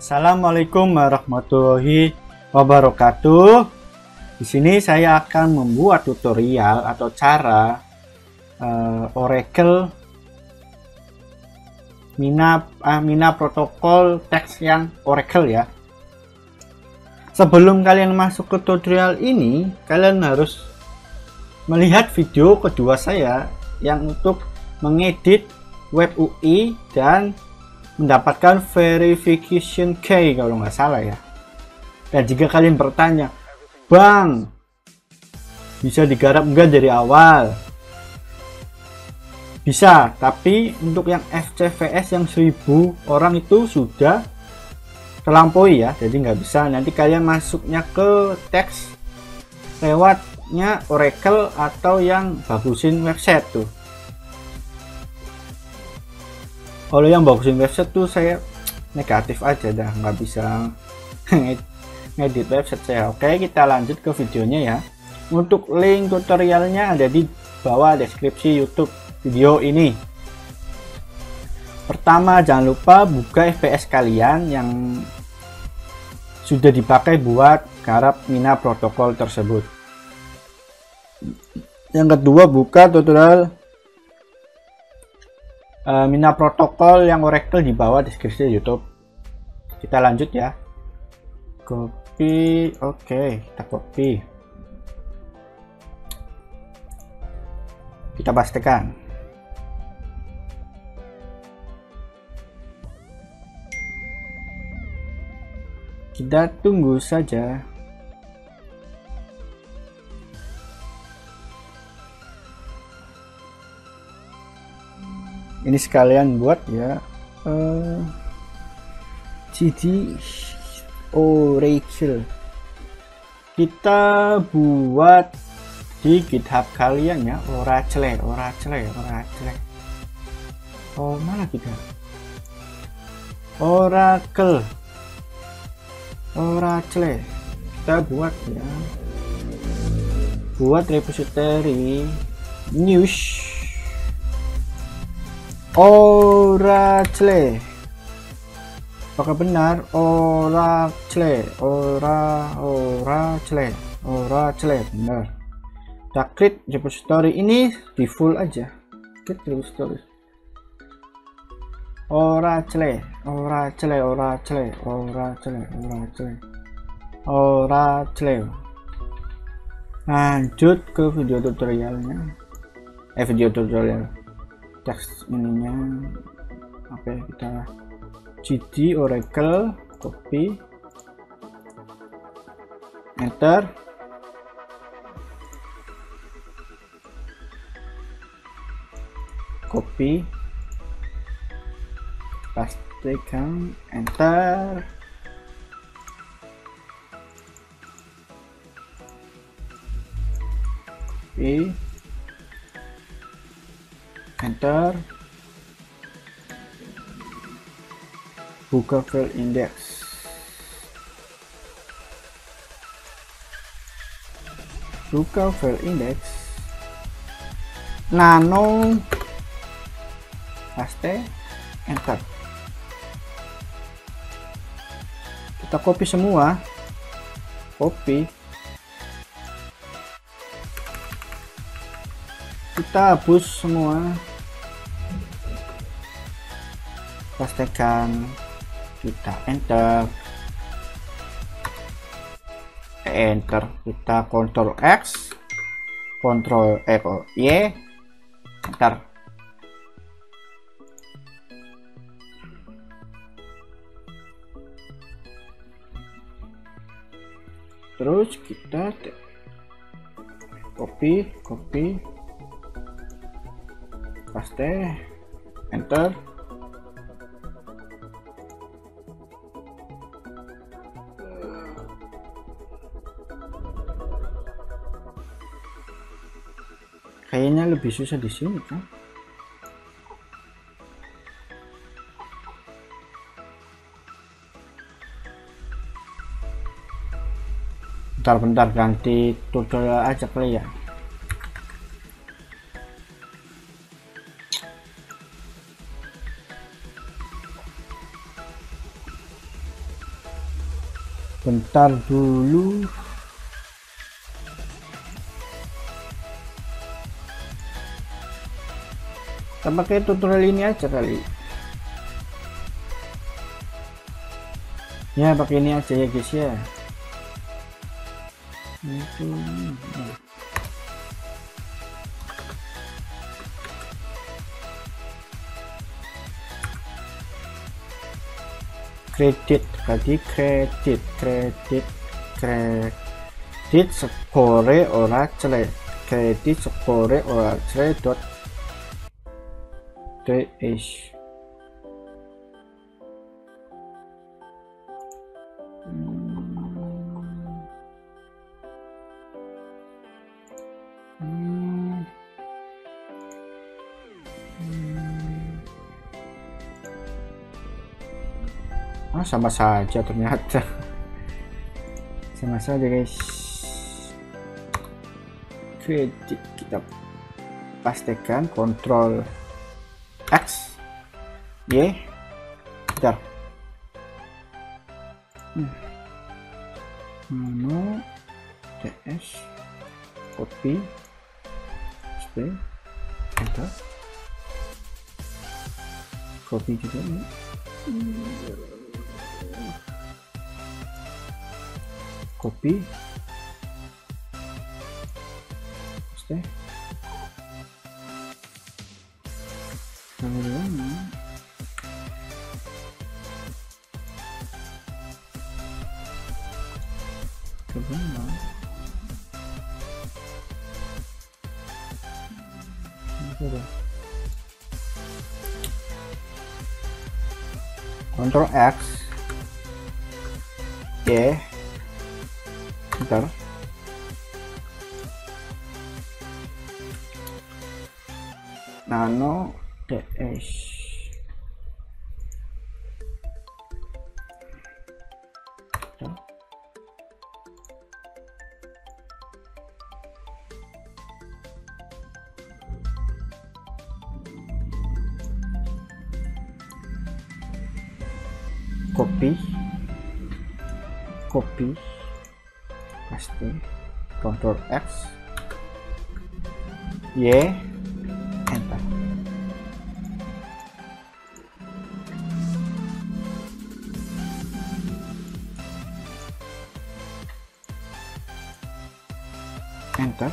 Assalamualaikum warahmatullahi wabarakatuh. Di sini saya akan membuat tutorial atau cara Oracle Mina protokol teks yang Oracle ya. Sebelum kalian masuk ke tutorial ini, kalian harus melihat video kedua saya yang untuk mengedit web UI dan mendapatkan verification key kalau nggak salah ya. Dan jika kalian bertanya, Bang, bisa digarap enggak dari awal? Bisa, tapi untuk yang FCVS yang 1000 orang itu sudah terlampaui ya, jadi nggak bisa. Nanti kalian masuknya ke teks lewatnya Oracle atau yang bagusin website tuh. Kalau yang bagusin website tuh saya negatif aja dah, nggak bisa ngedit website saya. Oke, kita lanjut ke videonya ya. Untuk link tutorialnya ada di bawah deskripsi YouTube video ini. Pertama, jangan lupa buka FPS kalian yang sudah dipakai buat garap Mina protokol tersebut. Yang kedua, buka tutorial Mina protokol yang Oracle di bawah deskripsi YouTube. Kita lanjut ya. Copy, oke, kita copy. Kita pastikan. Kita tunggu saja. Ini sekalian buat ya CD Oracle. Kita buat di GitHub kalian ya, Oracle. Oh, mana kita? Oracle. Kita buat ya. Buat repository news Oracle. Apakah benar? Oracle. Benar. Kita klik repository ini di full aja. Klik repository. Oracle. Lanjut ke video tutorialnya. Video tutorial teks ininya apa ya, kita CD Oracle, copy, enter, copy, pastikan, enter, copy, enter, buka file index, nano, paste, enter. Kita copy semua, kita hapus semua, pastikan, kita enter, kita Ctrl X, Ctrl Y, enter. Terus kita copy, paste, enter. Kayaknya lebih susah di sini kan. Bentar ganti tutorial aja kali ya. bentar dulu. Kita pakai tutorial ini aja kali ya, pakai ini aja ya guys ya. Itu kredit tadi, kredit skore ora jelek, kredit skore ora jelek dot ds. Sama saja ternyata, sama saja guys. Kredit kita pastikan Ctrl X Y, bentar, nano ds, copy paste, enter, copy juga ini. Copy paste, Ctrl X Y, bentar, nano ds, copy paste, Ctrl X Y, enter. Enter.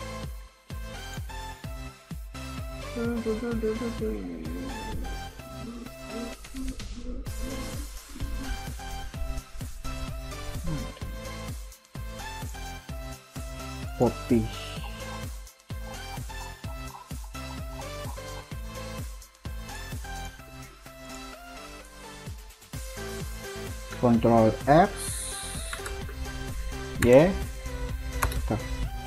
Copy, Ctrl X Y, enter.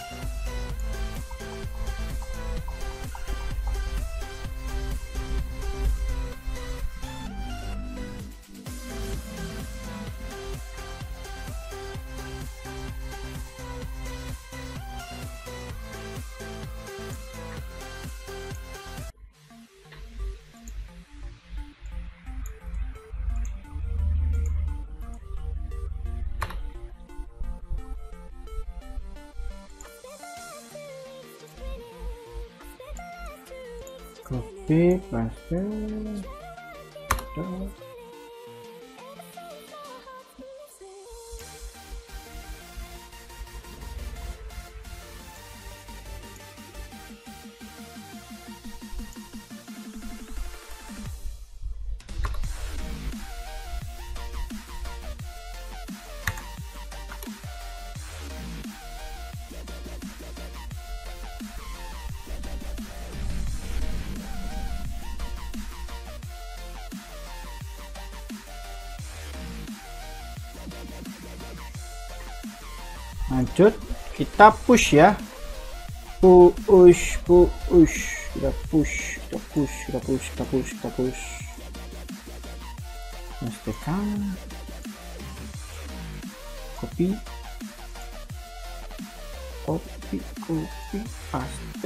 Copy paste, lanjut kita push ya, push, kita push, pastikan, copy paste,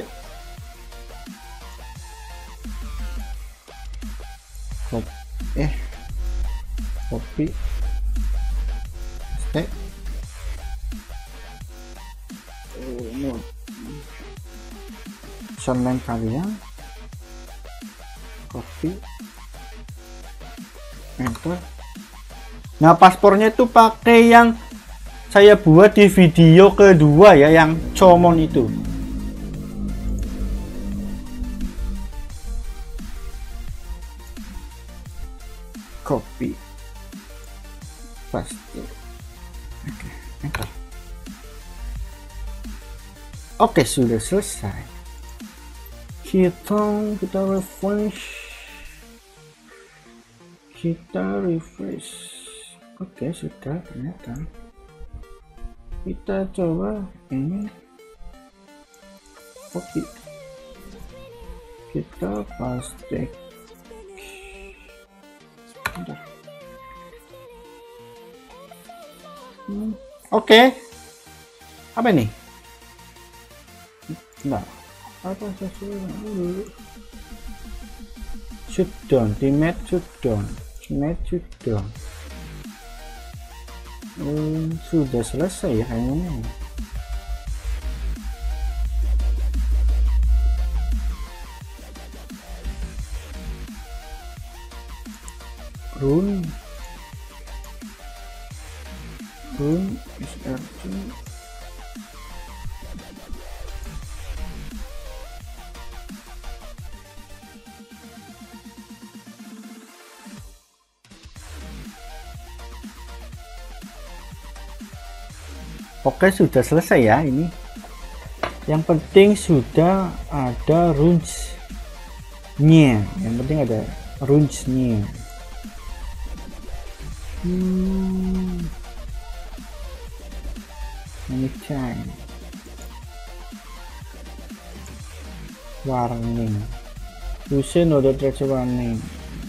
copy Oke. Username kalian, copy, enter. Nah, paspornya itu pakai yang saya buat di video kedua ya, yang Comon itu. Copy, paste. Oke, enter. Oke, sudah selesai. Kita refresh. Oke, sudah ternyata. Kita coba ini, copy, kita paste. Oke, apa ini? Nah, apa sesuatu shutdown, teammate shutdown. Sudah selesai ya kayaknya. Run SRC. Oke, sudah selesai ya ini. Yang penting sudah ada runes-nya. Yang penting ada runes-nya. Ini cek. Warning. Use no trace warning.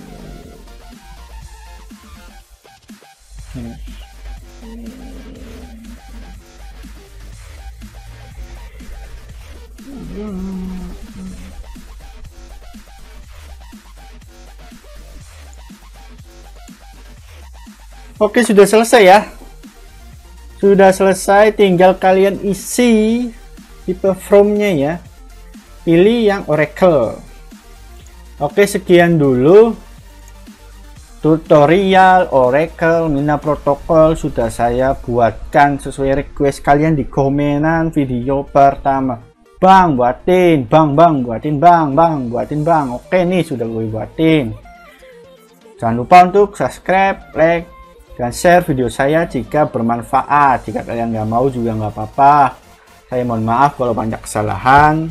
Oke, sudah selesai ya. Sudah selesai, tinggal kalian isi tipe from-nya ya. Pilih yang Oracle. Oke, sekian dulu tutorial Oracle Mina Protocol sudah saya buatkan sesuai request kalian di komenan video pertama. Bang, buatin, bang, buatin, bang, buatin, bang. Oke nih, sudah gue buatin. Jangan lupa untuk subscribe, like, dan share video saya jika bermanfaat. Jika kalian nggak mau juga nggak apa-apa. Saya mohon maaf kalau banyak kesalahan,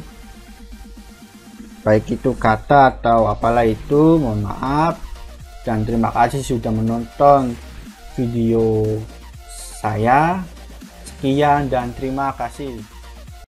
baik itu kata atau apalah itu, mohon maaf. Dan terima kasih sudah menonton video saya. Sekian dan terima kasih.